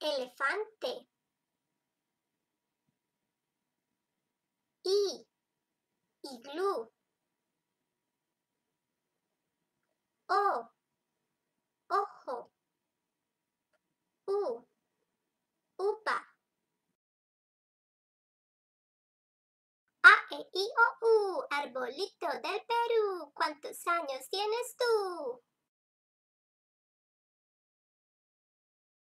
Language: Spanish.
elefante. Iglú. Ojo. Upa. A, E, I, O, U, arbolito del Perú. ¿Cuántos años tienes tú?